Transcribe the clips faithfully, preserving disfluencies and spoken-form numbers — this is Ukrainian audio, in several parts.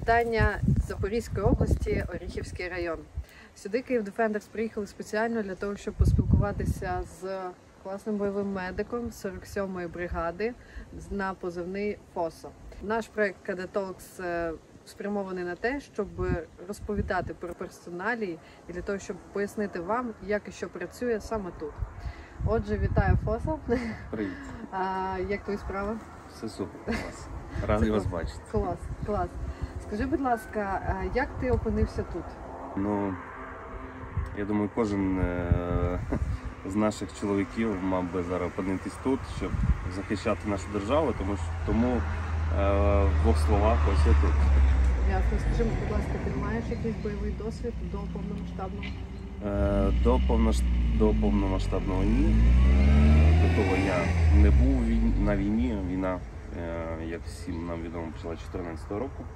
Вітання з Запорізької області, Оріхівський район. Сюди Київ Дефендерс приїхали спеціально для того, щоб поспілкуватися з класним бойовим медиком сорок сьомої бригади на позивний ФОСО. Наш проект Кадетолкс спрямований на те, щоб розповідати про персоналії і для того, щоб пояснити вам, як і що працює саме тут. Отже, вітаю, ФОСО. Привіт. А, як твої справи? Все супер, клас. Радий вас бачити. Клас, клас. Скажи, будь ласка, як ти опинився тут? Ну, я думаю, кожен е з наших чоловіків мав би зараз опинитись тут, щоб захищати нашу державу, тому що тому е в двох словах ось я тут. Ясно. Скажи, будь ласка, ти маєш якийсь бойовий досвід до повномасштабного? Е до, повнош... до повномасштабного ні. Е до того я не був на війні. Війна, е як всім нам відомо, почала чотирнадцятого року.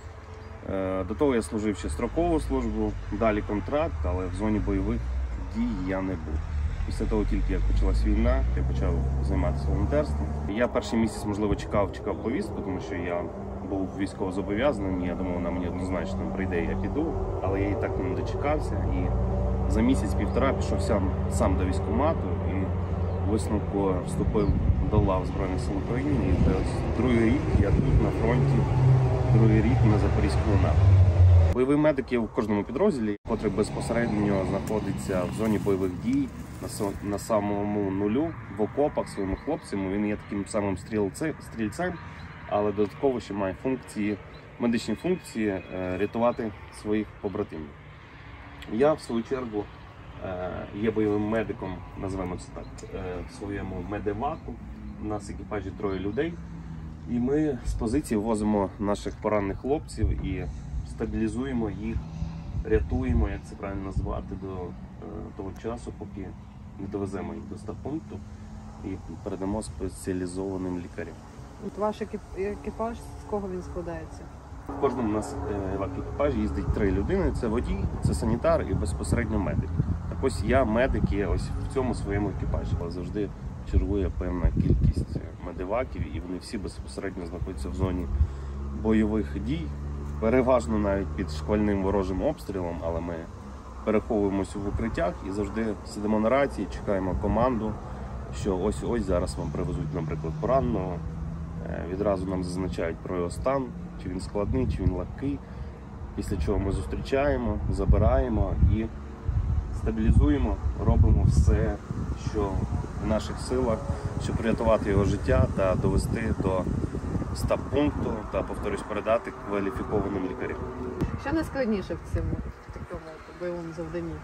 До того я служив ще строкову службу, далі контракт, але в зоні бойових дій я не був. Після того, тільки як почалась війна, я почав займатися волонтерством. Я перший місяць, можливо, чекав, чекав повістку, тому що я був військовозобов'язаним, я думав, вона мені однозначно прийде, я піду, але я і так не дочекався. І за місяць-півтора пішов сам, сам до військкомату і в висновку вступив до лав Збройних сил України. І ось другий рік я тут на фронті. Другий рік на Запорізькому напрямку. Бойовий медик є в кожному підрозділі, який безпосередньо знаходиться в зоні бойових дій, на, на самому нулю, в окопах своїми хлопцями. Він є таким самим стрільцем, стрільцем, але додатково ще має функції, медичні функції е, рятувати своїх побратимів. Я, в свою чергу, е, є бойовим медиком, називаємо це так, е, в своєму медеваку. У нас в екіпажі троє людей. І ми з позиції возимо наших поранених хлопців і стабілізуємо їх, рятуємо, як це правильно назвати, до е, того часу, поки не довеземо їх до стаб-пункту і передамо спеціалізованим лікарям. От ваш екіпаж, з кого він складається? В кожному у нас е, в екіпажі їздить три людини. Це водій, це санітар і безпосередньо медик. Так ось я медик є ось в цьому своєму екіпажі. Завжди чергує певна кількість медеваків, і вони всі безпосередньо знаходяться в зоні бойових дій, переважно навіть під шквальним ворожим обстрілом, але ми переховуємося в укриттях і завжди сидимо на рації, чекаємо команду, що ось-ось зараз вам привезуть, наприклад, пораненого, відразу нам зазначають про його стан, чи він складний, чи він легкий, після чого ми зустрічаємо, забираємо і стабілізуємо, робимо все, що в наших силах, щоб врятувати його життя та довести до стаб-пункту та, повторюсь, передати кваліфікованим лікарям. Що найскладніше в цьому в такому бойовому завданні?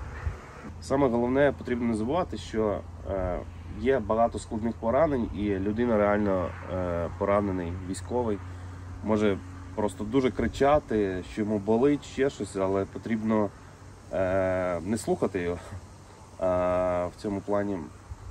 Саме головне, потрібно не забувати, що е, є багато складних поранень, і людина реально е, поранений, військовий, може просто дуже кричати, що йому болить, ще щось, але потрібно е, не слухати його. А в цьому плані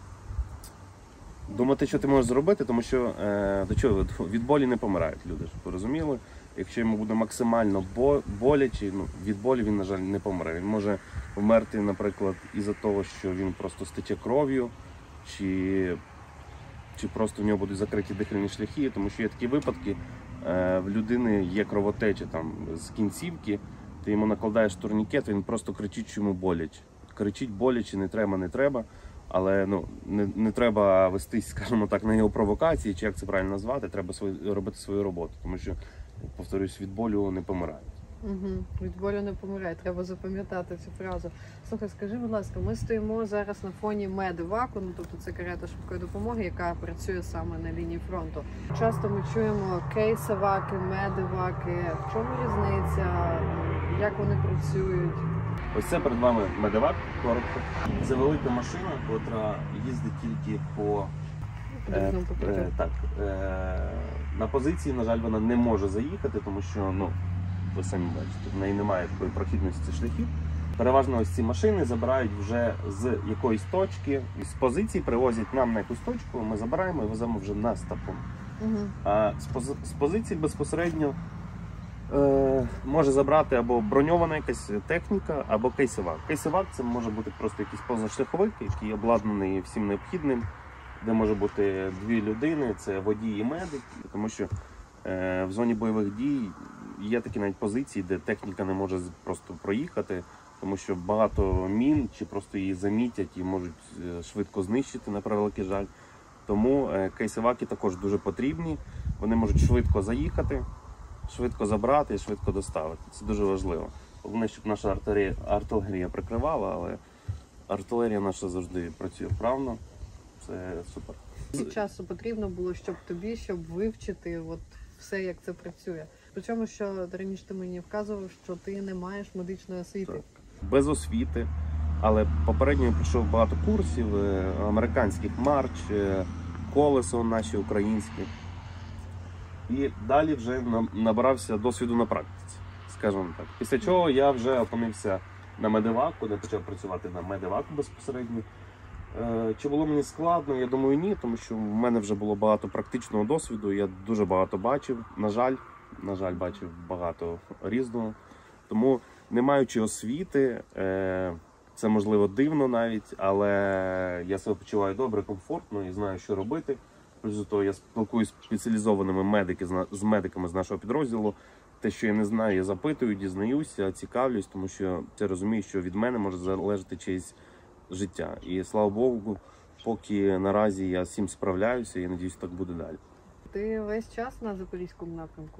думати, що ти можеш зробити, тому що е, до чого від болі не помирають люди, щоб ви розуміли. Якщо йому буде максимально боляче, ну, від болі він, на жаль, не помре. Він може вмерти, наприклад, із-за того, що він просто стече кров'ю, чи, чи просто в нього будуть закриті дихальні шляхи, тому що є такі випадки, е, в людини є кровотеча там, з кінцівки, ти йому накладаєш турнікет, він просто кричить, що йому боляче. Кричить боляче, не треба, не треба. Але ну, не, не треба вестись, скажімо так, на його провокації, чи як це правильно назвати, треба свої, робити свою роботу, тому що, повторюсь, від болю не помирають. Угу. Від болю не помирають, треба запам'ятати цю фразу. Слухай, скажи, будь ласка, ми стоїмо зараз на фоні медеваку, ну тобто це карета швидкої допомоги, яка працює саме на лінії фронту. Часто ми чуємо кейсоваки, медеваки, в чому різниця, як вони працюють? Ось це перед вами медевак, коротко. Це велика машина, яка їздить тільки по... Е, е, так, е, на позиції, на жаль, вона не може заїхати, тому що, ну, ви самі бачите, в неї немає такої прохідності шляхів. Переважно ось ці машини забирають вже з якоїсь точки, з позиції привозять нам на якусь точку, ми забираємо і веземо вже на стаб-пункт. Угу. А з, пози з позиції безпосередньо Е, може забрати або броньована якась техніка, або кейсовак. Кейсовак – це може бути просто якийсь позашляховик, який обладнаний всім необхідним, де може бути дві людини, це водій і медик, тому що е, в зоні бойових дій є такі навіть позиції, де техніка не може просто проїхати, тому що багато мін, чи просто її замітять і можуть швидко знищити, на превеликий жаль. Тому кейсеваки також дуже потрібні, вони можуть швидко заїхати, швидко забрати і швидко доставити. Це дуже важливо. Головне, щоб наша артилерія, артилерія прикривала, але артилерія наша завжди працює вправно. Це супер. Скільки часу потрібно було, щоб тобі, щоб вивчити от все, як це працює? Причому, що раніше ти мені вказував, що ти не маєш медичної освіти. Так. Без освіти, але попередньо я пройшов багато курсів, американських марч, колесо наші українські. І далі вже набирався досвіду на практиці, скажімо так. Після чого я вже опинився на медеваку, де почав працювати на медеваку безпосередньо. Чи було мені складно? Я думаю, ні, тому що в мене вже було багато практичного досвіду, я дуже багато бачив, на жаль, на жаль, бачив багато різного. Тому, не маючи освіти, це можливо дивно навіть, але я себе почуваю добре, комфортно і знаю, що робити. Плюс до того, я спілкуюся з спеціалізованими медики, з медиками з нашого підрозділу. Те, що я не знаю, я запитую, дізнаюся, цікавлюсь, тому що я розумію, що від мене може залежати чиєсь життя. І слава Богу, поки наразі я з цим справляюся, і я сподіваюся, так буде далі. Ти весь час на Запорізькому напрямку?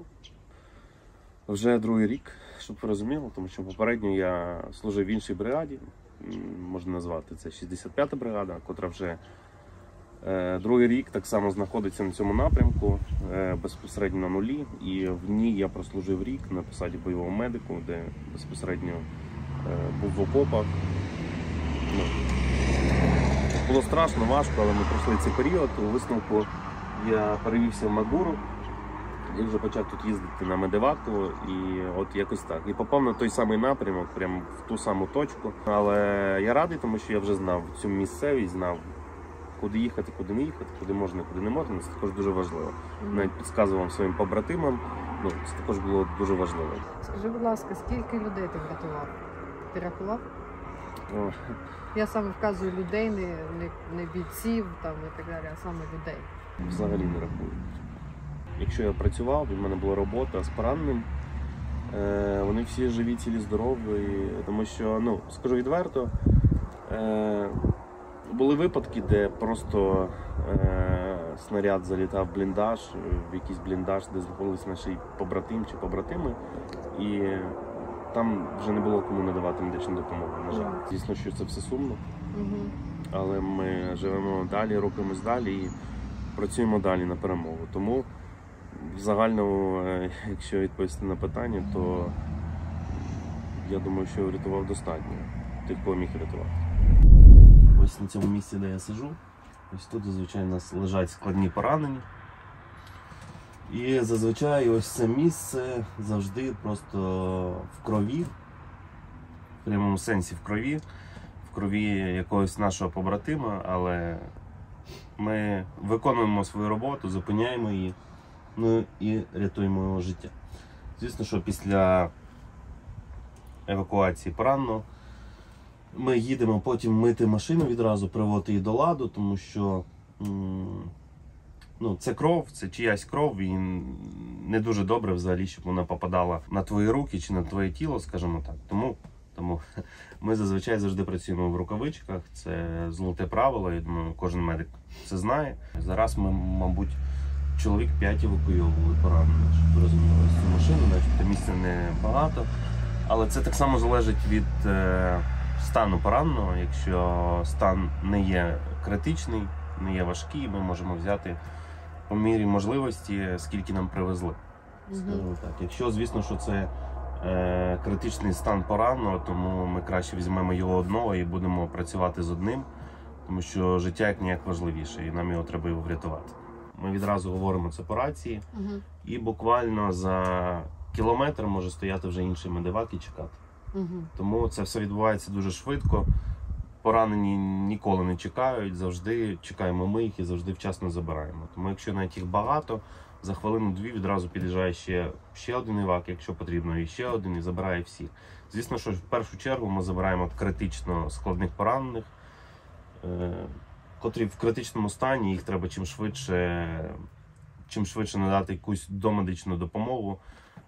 Вже другий рік, щоб ви розуміли, тому що попередньо я служив в іншій бригаді, можна назвати це шістдесят п'ята бригада, котра вже е, другий рік так само знаходиться на цьому напрямку, е, безпосередньо на нулі. І в ній я прослужив рік на посаді бойового медику, де безпосередньо е, був в окопах. Ну, було страшно, важко, але ми пройшли цей період. У висновку я перевівся в Магуру і вже почав тут їздити на медеваку, і от якось так. І попав на той самий напрямок, прямо в ту саму точку. Але я радий, тому що я вже знав цю місцевість, знав, куди їхати, куди не їхати, куди можна, куди не можна. Це також дуже важливо. Навіть підказував своїм побратимам, ну, це також було дуже важливо. Скажи, будь ласка, скільки людей ти врятував? Ти рахував? О. Я саме вказую людей, не, не, не бійців там, і так далі, а саме людей. Взагалі не рахую. Якщо я працював, в мене була робота з пораненим, е, вони всі живі, цілі, здорові, тому що, ну, скажу відверто, е, були випадки, де просто е, снаряд залітав в бліндаж, в якийсь бліндаж, де знаходились наші побратим чи побратими, і там вже не було кому надавати медичну допомогу, на жаль. Звісно, що це все сумно, але ми живемо далі, рухаємось далі і працюємо далі на перемогу. Тому в загальному, якщо відповісти на питання, то я думаю, що я врятував достатньо тих, кого міг рятувати. Ось на цьому місці, де я сиджу, ось тут зазвичай у нас лежать складні поранені. І зазвичай ось це місце завжди просто в крові, в прямому сенсі в крові, в крові якогось нашого побратима, але ми виконуємо свою роботу, зупиняємо її, ну і рятуємо його життя. Звісно, що після евакуації пораненого ми їдемо потім мити машину відразу, приводити її до ладу, тому що ну, це кров, це чиясь кров, і не дуже добре взагалі, щоб вона попадала на твої руки чи на твоє тіло, скажімо так. Тому, тому ми зазвичай завжди працюємо в рукавичках, це золоте правило, я думаю, кожен медик це знає. Зараз ми, мабуть, чоловік п'ять евакуйовували поранених, щоб розуміли цю машину, начебто місця не багато, але це так само залежить від е, стану пораненого. Якщо стан не є критичний, не є важкий, ми можемо взяти по мірі можливості, скільки нам привезли. Скажу так. Якщо, звісно, що це е, критичний стан пораненого, тому ми краще візьмемо його одного і будемо працювати з одним, тому що життя як ніяк важливіше, і нам його треба його врятувати. Ми відразу говоримо це по рації, угу. І буквально за кілометр може стояти вже інший медевак і чекати. Угу. Тому це все відбувається дуже швидко. Поранені ніколи не чекають, завжди чекаємо ми їх і завжди вчасно забираємо. Тому якщо навіть їх багато, за хвилину-дві відразу під'їжджає ще, ще один івак, якщо потрібно, і ще один, і забирає всіх. Звісно, що в першу чергу ми забираємо критично складних поранених, е котрі в критичному стані, їх треба чим швидше, чим швидше надати якусь домедичну допомогу,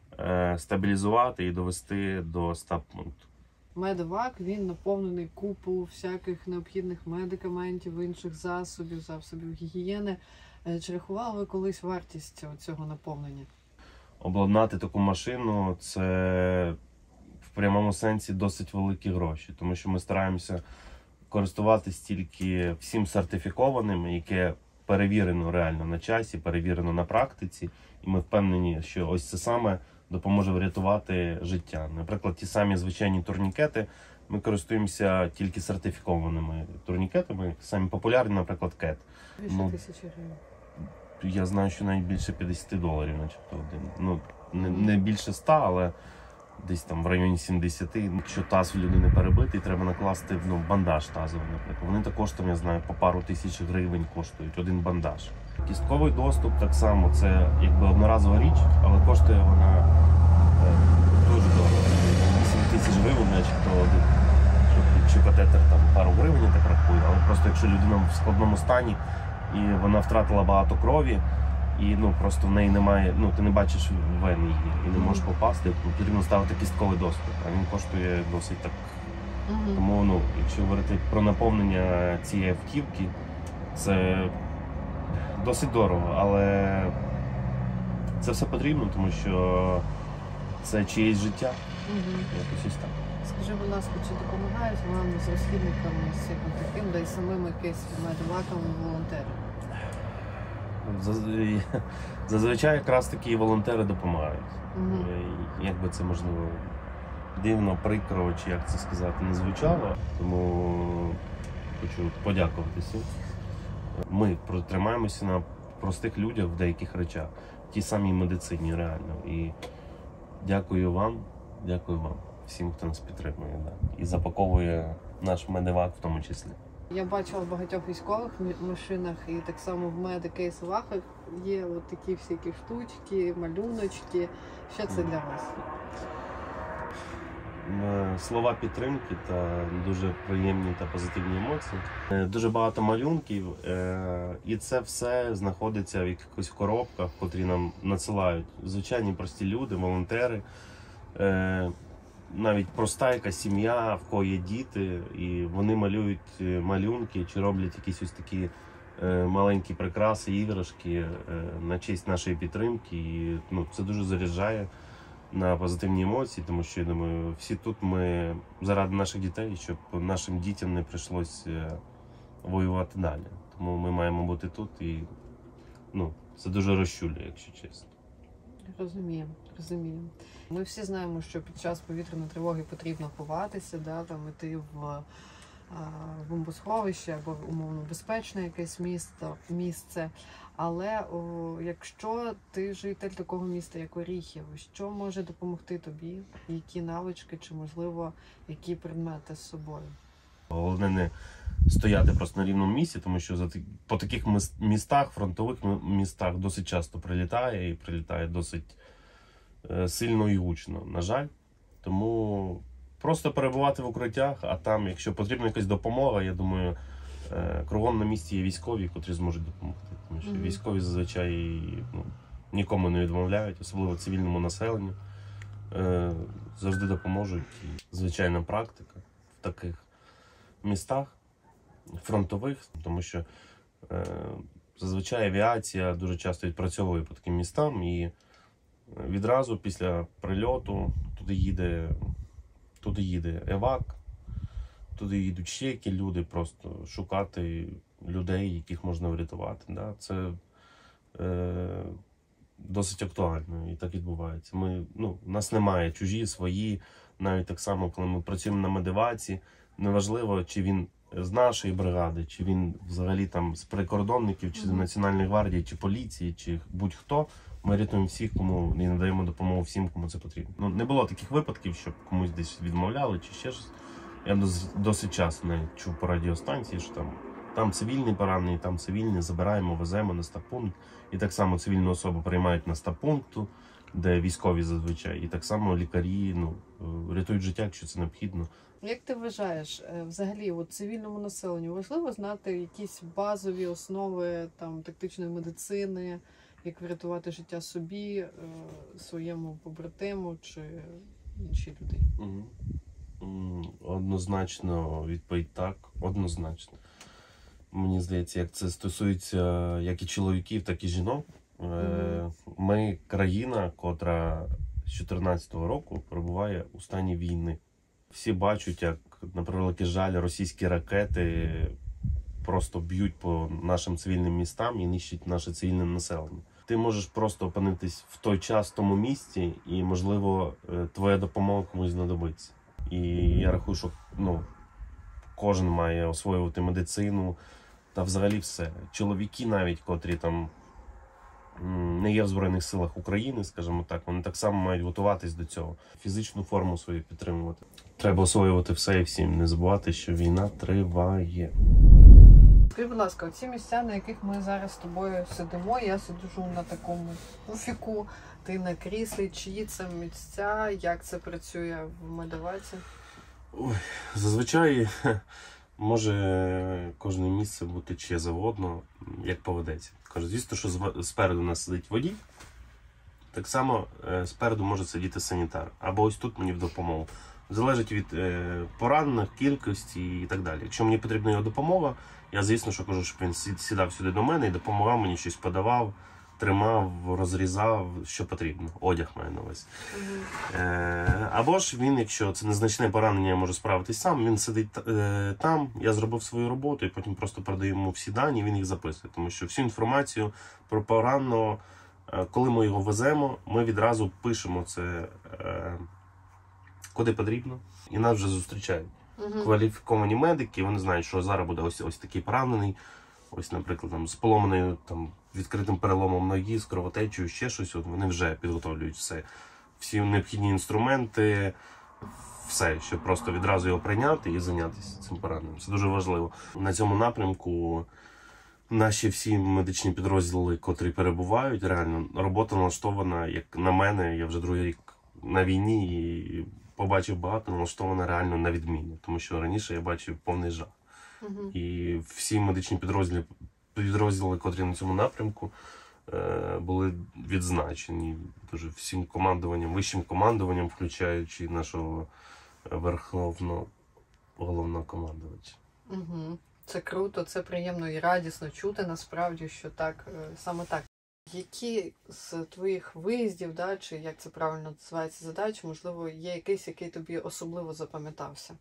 е, стабілізувати і довести до стаб-пункту. Медевак, він наповнений купу всяких необхідних медикаментів, інших засобів, засобів гігієни. Е, Чи рахували ви колись вартість цього наповнення? Обладнати таку машину – це в прямому сенсі досить великі гроші, тому що ми стараємося користуватись тільки всім сертифікованим, яке перевірено реально на часі, перевірено на практиці, і ми впевнені, що ось це саме допоможе врятувати життя. Наприклад, ті самі звичайні турнікети, ми користуємося тільки сертифікованими турнікетами, самі популярні, наприклад, кет. Більше Ну, тисячі гривень. Я знаю, що навіть більше п'ятдесят доларів, начебто один. Ну, не, не більше ста, але десь там в районі сімдесяти. Якщо таз в людини перебитий, треба накласти ну, бандаж тазовий, наприклад. Вони також там, я знаю, по пару тисяч гривень коштують один бандаж. Кістковий доступ так само, це якби одноразова річ, але коштує вона е, дуже дорого. вісім тисяч гривень, начебто один. Якщо катетер там пару гривень, я так рахую, але просто якщо людина в складному стані, і вона втратила багато крові, і ну просто в неї немає, ну ти не бачиш вен її і не можеш попасти, потрібно ставити кістковий доступ, а він коштує досить так. Угу. Тому ну, якщо говорити про наповнення цієї автівки, це досить дорого, але це все потрібно, тому що це чиєсь життя, Угу. якось ось так. Скажи, будь ласка, чи допомагають вам з розхідниками, з всяким таким, да й самим якимось медеваками волонтери? Заз- Зазвичай якраз такі волонтери допомагають. Угу. Е, Як би це можливо дивно, прикро, чи як це сказати, не звучало. Тому хочу подякувати всім. Ми тримаємося на простих людях в деяких речах, в тій самій медицині реально. І дякую вам, дякую вам, всім, хто нас підтримує. Да. І запаковує наш медевак в тому числі. Я бачила в багатьох військових м- машинах і так само в медикейс-вахах є от такі всякі штучки, малюночки. Що це для вас? Е, Слова підтримки та дуже приємні та позитивні емоції. Е, Дуже багато малюнків, е, і це все знаходиться в якихось коробках, котрі нам надсилають звичайні прості люди, волонтери. Е, Навіть проста якась сім'я, в кого є діти, і вони малюють е, малюнки чи роблять якісь ось такі е, маленькі прикраси, іграшки е, на честь нашої підтримки. І ну, це дуже заряджає на позитивні емоції, тому що я думаю, всі тут ми заради наших дітей, щоб нашим дітям не прийшлося воювати далі. Тому ми маємо бути тут, і ну, це дуже розчулює, якщо чесно. Розуміємо, розуміємо. Ми всі знаємо, що під час повітряної тривоги потрібно ховатися, да, там іти в а, бомбосховище або умовно безпечне якесь місто, місце. Але о, якщо ти житель такого міста, як Оріхів, що може допомогти тобі? Які навички чи, можливо, які предмети з собою? Головне не стояти просто на рівному місці, тому що за так- по таких міс- містах, фронтових м- містах досить часто прилітає і прилітає досить е, сильно і гучно, на жаль. Тому просто перебувати в укриттях, а там, якщо потрібна якась допомога, я думаю, е, кругом на місці є військові, котрі зможуть допомогти. Тому що Мгм. військові зазвичай ну, нікому не відмовляють, особливо цивільному населенню. Е, Завжди допоможуть. І звичайна практика в таких містах фронтових, тому що е, зазвичай авіація дуже часто відпрацьовує по таким містам, і відразу після прильоту туди їде, туди їде евак, туди їдуть ще які люди, просто шукати людей, яких можна врятувати. Да? Це е, досить актуально і так відбувається. Ми, ну, у нас немає чужі, свої, навіть так само, коли ми працюємо на медиваці, неважливо, чи він з нашої бригади, чи він взагалі там з прикордонників, чи з Мгм. Національної гвардії, чи поліції, чи будь-хто. Ми рятуємо всіх, кому і надаємо допомогу всім, кому це потрібно. Ну, не було таких випадків, щоб комусь десь відмовляли чи ще щось. Я дос- досить часто навіть чув по радіостанції, що там, там цивільний поранений, там цивільний, забираємо, веземо на стаб-пункт. І так само цивільну особу приймають на стаб-пункту, де військові зазвичай. І так само лікарі ну, е, рятують життя, якщо це необхідно. Як ти вважаєш, е, взагалі, от цивільному населенню важливо знати якісь базові основи там тактичної медицини, як врятувати життя собі, е, своєму побратиму чи іншій людині? Мгм. М, Однозначно відповідь так, однозначно. Мені здається, як це стосується як і чоловіків, так і жінок. Е, Ми країна, котра з чотирнадцятого року перебуває у стані війни. Всі бачать, як, на превеликий жаль, російські ракети просто б'ють по нашим цивільним містам і нищать наше цивільне населення. Ти можеш просто опинитись в той час, в тому місці, і, можливо, е, твоя допомога комусь знадобиться. І я рахую, що ну, кожен має освоювати медицину та взагалі все. Чоловіки навіть, котрі там м, не є в Збройних силах України, скажімо так, вони так само мають готуватись до цього. Фізичну форму свою підтримувати. Треба освоювати все і всім. Не забувати, що війна триває. Скажи, будь ласка, оці місця, на яких ми зараз з тобою сидимо, я сиджу на такому пуфіку, ти на кріслі, чиї це місця, як це працює в медеваці? Ой, зазвичай може кожне місце бути чиє завгодно, як поведеться. Кажу, звісно, що зва- спереду у нас сидить водій, так само е, спереду може сидіти санітар. Або ось тут мені в допомогу. Залежить від е, поранених, кількості і так далі. Якщо мені потрібна його допомога, я, звісно, що кажу, щоб він сі- сідав сюди до мене і допомагав мені, щось подавав, тримав, розрізав, що потрібно. Одяг маю на увазі. Е, або ж він, якщо це незначне поранення, я можу справитись сам, він сидить е, там, я зробив свою роботу і потім просто передаю йому всі дані, він їх записує. Тому що всю інформацію про пораненого, е, коли ми його веземо, ми відразу пишемо це е, куди потрібно, і нас вже зустрічають. Угу. Кваліфіковані медики, вони знають, що зараз буде ось, ось такий поранений, ось, наприклад, там, з поломаною там, відкритим переломом ноги, з кровотечею, ще щось, от вони вже підготовлюють все. Всі необхідні інструменти, все, щоб просто відразу його прийняти і зайнятися цим пораненим. Це дуже важливо. На цьому напрямку наші всі медичні підрозділи, котрі перебувають, реально, робота налаштована, як на мене, я вже другий рік на війні і побачив багато, налаштована реально на відмінно. Тому що раніше я бачив повний жах. Угу. І всі медичні підрозділи, підрозділи, котрі на цьому напрямку, е, були відзначені дуже всім командуванням, вищим командуванням, включаючи нашого верховного головнокомандувача. Угу. Це круто, це приємно і радісно чути насправді, що так, е, саме так. Які з твоїх виїздів, да, чи як це правильно називається задач, можливо, є якийсь, який тобі особливо запам'ятався?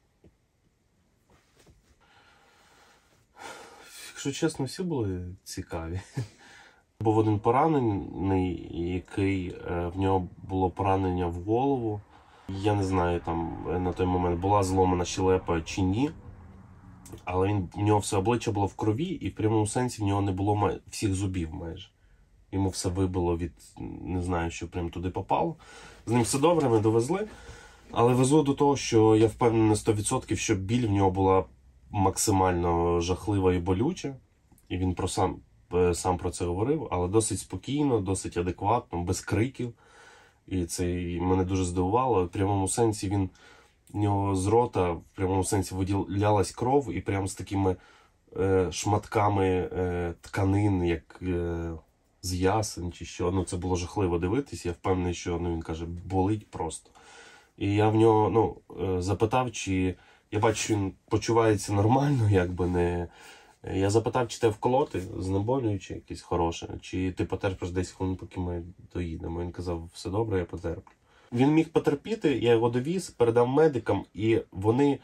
Якщо чесно, всі були цікаві. Був один поранений, який, е, в нього було поранення в голову. Я не знаю, там на той момент була зломана щелепа чи ні, але він, в нього все обличчя було в крові, і в прямому сенсі в нього не було май- всіх зубів майже. Йому все вибило від, не знаю, що прям туди попало. З ним все добре, ми довезли. Але везу до того, що я впевнений на сто відсотків, що біль в нього була максимально жахлива і болюча. І він про сам, сам про це говорив, але досить спокійно, досить адекватно, без криків. І це мене дуже здивувало. В прямому сенсі він, в нього з рота, в прямому сенсі виділялась кров, і прямо з такими е, шматками е, тканин, як е, з ясен чи що. Ну, це було жахливо дивитись. Я впевнений, що, ну, він каже, болить просто. І я в нього, ну, е, запитав, чи я бачу, що він почувається нормально, якби не... Я запитав, чи те вколоти, знеболюючи якесь хороше, чи ти потерпиш десять хвилин, поки ми доїдемо. Він казав, все добре, я потерплю. Він міг потерпіти, я його довіз, передав медикам, і вони,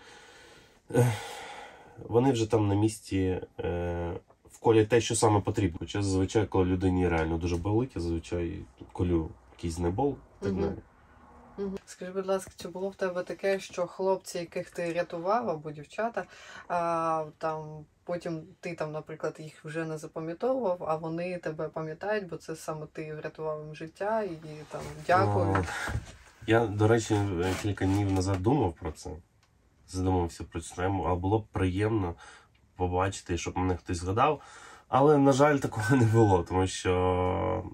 вони вже там на місці е, вколять те, що саме потрібно. Хоча зазвичай, коли людині реально дуже болить, я зазвичай колю якийсь знебол і так Мгм. далі. Угу. Скажи, будь ласка, чи було в тебе таке, що хлопці, яких ти рятував, або дівчата, а, там, потім ти, там, наприклад, їх вже не запам'ятовував, а вони тебе пам'ятають, бо це саме ти врятував їм життя, і там дякую. О, Я, до речі, кілька днів назад думав про це. Задумався про цю тему, а було б приємно побачити, щоб мене хтось згадав. Але, на жаль, такого не було, тому що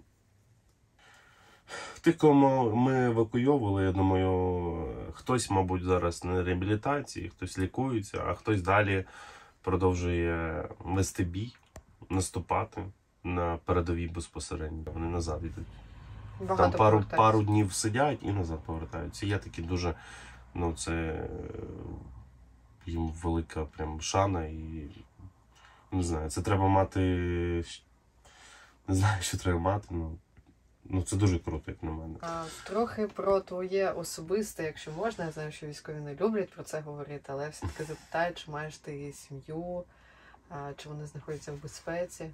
тих, кого ми евакуйовували, я думаю, хтось, мабуть, зараз на реабілітації, хтось лікується, а хтось далі продовжує вести бій, наступати. на передовій безпосередньо. Вони назад йдуть. Багато Там пару, повертаються. пару днів сидять і назад повертаються. Є такі дуже, ну це е, їм велика прям шана і не знаю, це треба мати, не знаю, що треба мати, ну, ну це дуже круто, як на мене. А, трохи про твоє особисте, якщо можна. Я знаю, що військові не люблять про це говорити, але я все-таки запитаю, чи маєш ти сім'ю, а, чи вони знаходяться в безпеці?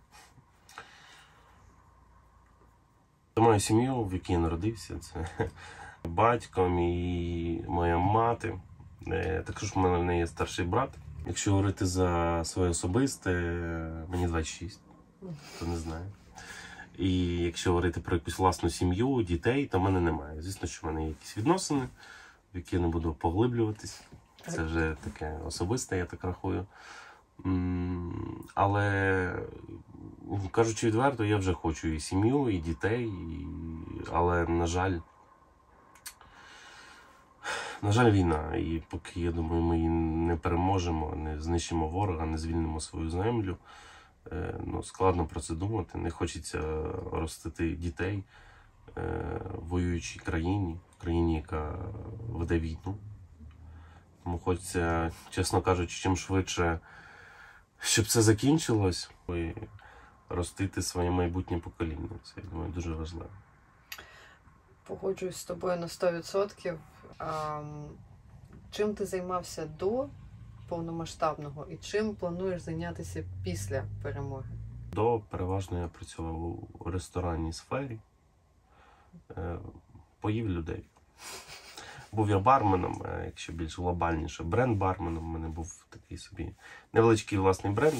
Я маю сім'ю, в якій я народився. Це батько, мій, моя мати. Е, Також в мене є старший брат. Якщо говорити за своє особисте, мені двадцять шість, то не знаю. І якщо говорити про якусь власну сім'ю, дітей, то в мене немає. Звісно, що в мене є якісь відносини, в які я не буду поглиблюватись. Це вже таке особисте, я так рахую. М, Але, кажучи відверто, я вже хочу і сім'ю, і дітей, і... але, на жаль, на жаль, війна. І поки, я думаю, ми її не переможемо, не знищимо ворога, не звільнимо свою землю, е, ну, складно про це думати. Не хочеться ростити дітей е, в воюючій країні, в країні, яка веде війну. Тому хочеться, чесно кажучи, чим швидше, щоб це закінчилось, і ростити своє майбутнє покоління. Це, я думаю, дуже важливо. Погоджуюсь з тобою на сто відсотків. А, чим ти займався до повномасштабного і чим плануєш зайнятися після перемоги? До переважно я працював у ресторанній сфері, е, поїв людей. Був я барменом, е, якщо більш глобальніше, бренд-барменом. У мене був такий собі невеличкий власний бренд.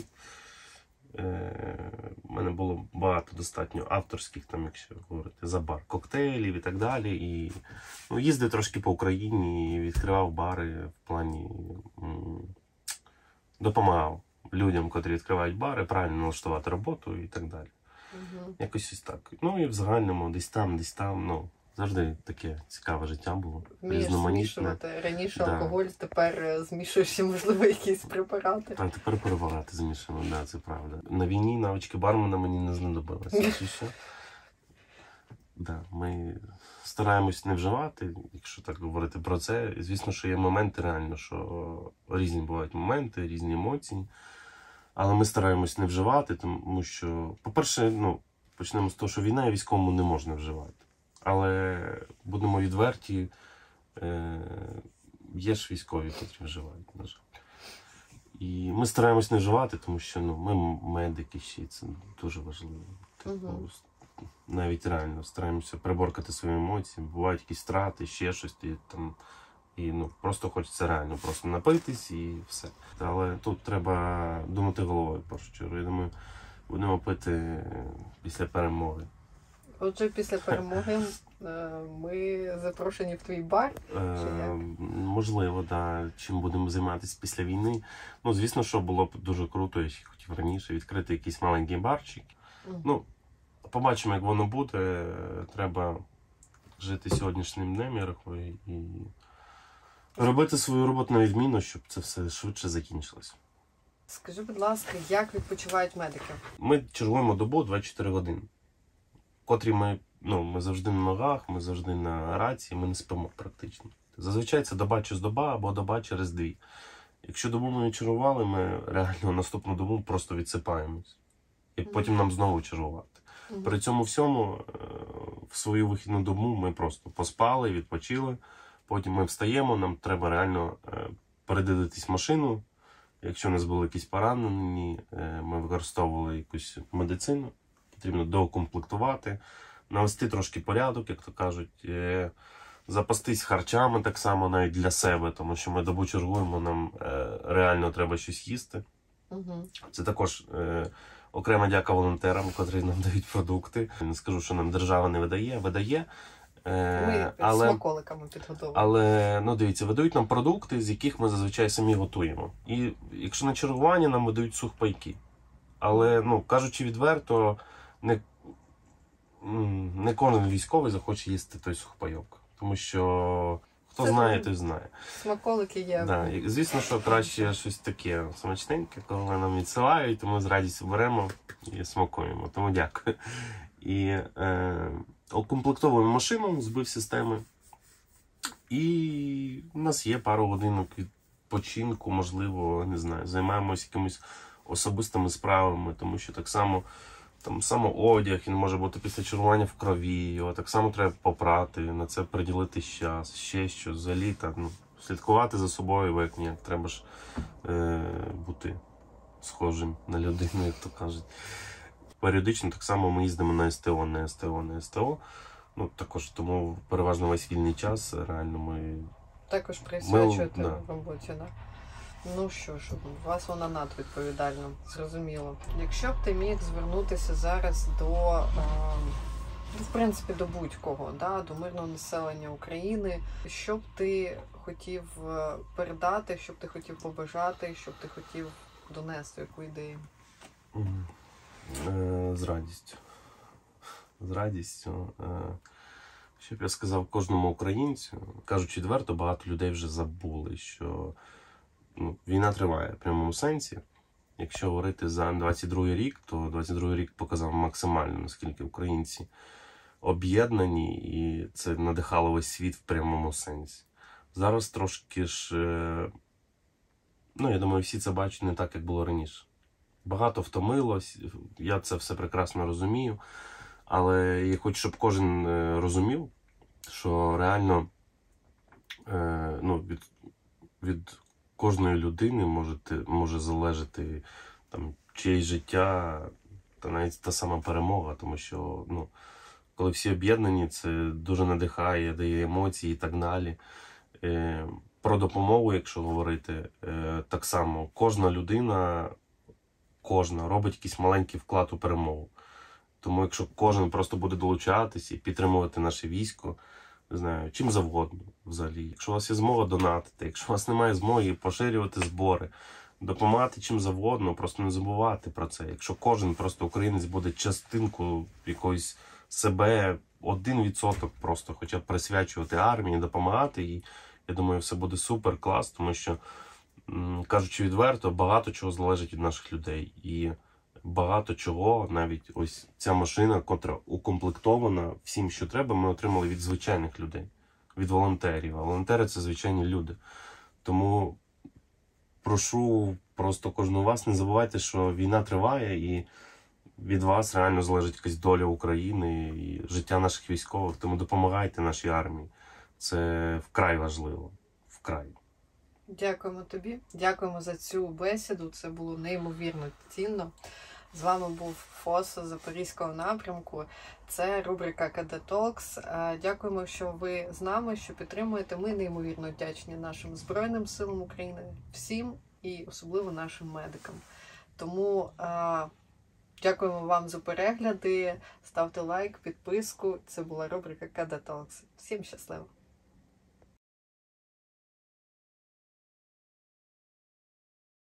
Е, У мене було багато достатньо авторських, там, якщо говорити за бар, коктейлів і так далі. І ну, їздив трошки по Україні і відкривав бари в плані м, допомагав людям, котрі відкривають бари, правильно налаштувати роботу і так далі. Угу. Якось ось так. Ну і в загальному десь там, десь там, ну, завжди таке цікаве життя було. Вмієш Різноманітне. змішувати. Раніше Да. алкоголь, тепер е, змішуєш ще, можливо, якісь препарати. А тепер перебагато змішано, да, це правда. На війні навички бармена мені не знадобилися. Чи що? Да, ми стараємось не вживати, якщо так говорити про це. Звісно, що є моменти реально, що різні бувають моменти, різні емоції. Але ми стараємось не вживати, тому що, по-перше, ну, почнемо з того, що війна і військовому не можна вживати. Але будемо відверті, е- є ж військові, які вживають, на жаль. І ми стараємось не вживати, тому що ну, ми медики ще, і це дуже важливо. Типу, Мгм. навіть реально стараємося приборкати свої емоції, бувають якісь втрати, ще щось. І, там, і ну, просто хочеться реально просто напитись і все. Але тут треба думати головою, в першу чергу. Я думаю, будемо пити після перемоги. Отже, після перемоги е, ми запрошені в твій бар. Чи Е, як? можливо, да. Чим будемо займатися після війни. Ну, звісно, що було б дуже круто, я ще хотів раніше відкрити якийсь маленький барчик. Мгм. Ну, побачимо, як воно буде. Треба жити сьогоднішнім днем, я рахую, і робити свою роботу на відміну, щоб це все швидше закінчилося. Скажи, будь ласка, як відпочивають медики? Ми чергуємо добу двадцять чотири години, котрі ми, ну, ми завжди на ногах, ми завжди на рації, ми не спимо практично. Зазвичай це доба через доба або доба через дві. Якщо добу ми не чергували, ми реально наступну добу просто відсипаємось. І потім нам знову чергувати. Мгм. При цьому всьому е, в свою вихідну добу ми просто поспали, відпочили. Потім ми встаємо, нам треба реально е, передивитись машину. Якщо у нас були якісь поранені, е, ми використовували якусь медицину, потрібно доукомплектувати, навести трошки порядок, як то кажуть, е, запастись харчами так само навіть для себе, тому що ми добу чергуємо, нам е, реально треба щось їсти. Мгм. Це також е, окрема дяка волонтерам, котрі нам дають продукти. Не скажу, що нам держава не видає, видає. Е, Ми але, смаколиками підготовлені. але, ну дивіться, видають нам продукти, з яких ми зазвичай самі готуємо. І якщо на чергування, нам видають сухпайки. Але, ну, кажучи відверто, не, м, не кожен військовий захоче їсти той сухпайок. Тому що Хто Це знає, дуже- той знає. Смаколики є. Да. І, звісно, що краще щось таке смачненьке, коли нам відсилають, то ми з радістю беремо і смакуємо. Тому дякую. І е, укомплектовуємо машину, збив системи. І у нас є пару годинок відпочинку, можливо, не знаю, займаємося якимись особистими справами, тому що так само там самоодяг, він може бути після чергування в крові, його так само треба попрати, на це приділити час, ще щось, взагалі, так, ну, слідкувати за собою, як ніяк, треба ж е, бути схожим на людину, як то кажуть. Періодично так само ми їздимо на СТО, на СТО, на СТО. Ну, також тому переважно весь вільний час реально ми... Також присвячуєте Ми- да. роботі, да? Ну що ж, у вас вона надвідповідальна, зрозуміло. Якщо б ти міг звернутися зараз до, е, в принципі, до будь-кого, да, до мирного населення України, що б ти хотів е, передати, що б ти хотів побажати, що б ти хотів донести, яку ідею? Мгм. Е, З радістю. З радістю. Е, Що б я сказав кожному українцю, кажучи відверто, багато людей вже забули, що ну, війна триває в прямому сенсі. Якщо говорити за двадцять другий рік, то двадцять другий рік показав максимально, наскільки українці об'єднані, і це надихало весь світ в прямому сенсі. Зараз трошки ж, е, ну, я думаю, всі це бачать не так, як було раніше. Багато втомилось, я це все прекрасно розумію, але я хочу, щоб кожен е, розумів, що реально е, ну, від, від кожної людини можете, може залежати там, чиєсь життя, та навіть та сама перемога, тому що ну, коли всі об'єднані, це дуже надихає, дає емоції і так далі. Е, про допомогу, якщо говорити, е, так само кожна людина, кожна робить якийсь маленький вклад у перемогу. Тому якщо кожен просто буде долучатися і підтримувати наше військо, не знаю, чим завгодно взагалі. Якщо у вас є змога донатити, якщо у вас немає змоги поширювати збори, допомагати чим завгодно, просто не забувати про це. Якщо кожен просто українець буде частинку якоїсь себе, один відсоток просто хоча б присвячувати армії, допомагати їй, я думаю, все буде супер клас, тому що, кажучи відверто, багато чого залежить від наших людей. І багато чого, навіть ось ця машина, котра укомплектована всім, що треба, ми отримали від звичайних людей, від волонтерів. А волонтери – це звичайні люди. Тому прошу просто кожного вас, не забувайте, що війна триває, і від вас реально залежить якась доля України і життя наших військових. Тому допомагайте нашій армії. Це вкрай важливо. Вкрай. Дякуємо тобі, дякуємо за цю бесіду, це було неймовірно цінно. З вами був ФОС Запорізького напрямку, це рубрика ка де Talks. Дякуємо, що ви з нами, що підтримуєте. Ми неймовірно вдячні нашим Збройним силам України, всім і особливо нашим медикам. Тому а, дякуємо вам за перегляди, ставте лайк, підписку. Це була рубрика ка де Talks. Всім щасливо!